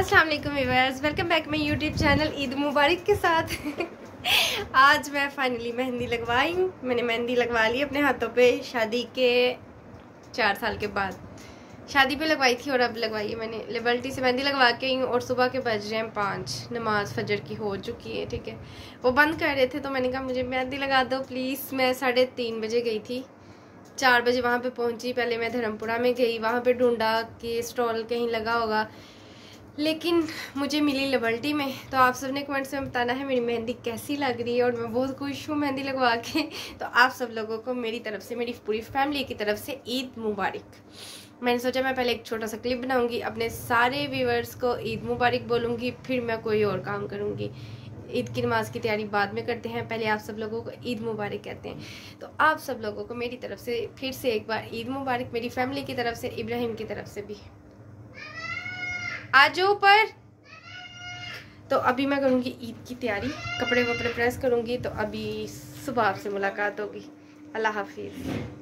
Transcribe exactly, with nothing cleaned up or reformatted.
अस्सलाम वालेकुम viewers, welcome back my YouTube channel Eid मुबारक के साथ। आज मैं फाइनली मेहंदी लगवाई हूँ। मैंने मेहंदी लगवा ली अपने हाथों पे शादी के चार साल के बाद। शादी पे लगवाई थी और अब लगवाई है मैंने। लिबर्टी से मेहंदी लगवा के आई हूँ और सुबह के बज रहे हैं पाँच, नमाज फजर की हो चुकी है। ठीक है, वो बंद कर रहे थे तो मैंने कहा मुझे मेहंदी लगा दो प्लीज़। मैं साढ़े तीन बजे गई थी, चार बजे वहाँ पे पहुँची। पहले मैं धर्मपुरा में गई, वहाँ पे ढूंढा कि स्टॉल कहीं लगा होगा, लेकिन मुझे मिली लिबर्टी में। तो आप सबने कमेंट्स में बताना है मेरी मेहंदी कैसी लग रही है और मैं बहुत खुश हूँ मेहंदी लगवा के। तो आप सब लोगों को मेरी तरफ से, मेरी पूरी फैमिली की तरफ से ईद मुबारक। मैंने सोचा मैं पहले एक छोटा सा क्लिप बनाऊंगी, अपने सारे व्यूअर्स को ईद मुबारक बोलूँगी, फिर मैं कोई और काम करूँगी। ईद की नमाज की तैयारी बाद में करते हैं, पहले आप सब लोगों को ईद मुबारक कहते हैं। तो आप सब लोगों को मेरी तरफ से फिर से एक बार ईद मुबारक, मेरी फैमिली की तरफ से, इब्राहिम की तरफ से भी। आ जाओ पर। तो अभी मैं करूँगी ईद की तैयारी, कपड़े वपड़े प्रेस करूँगी। तो अभी सुबह आपसे मुलाकात होगी। अल्लाह हाफिज़।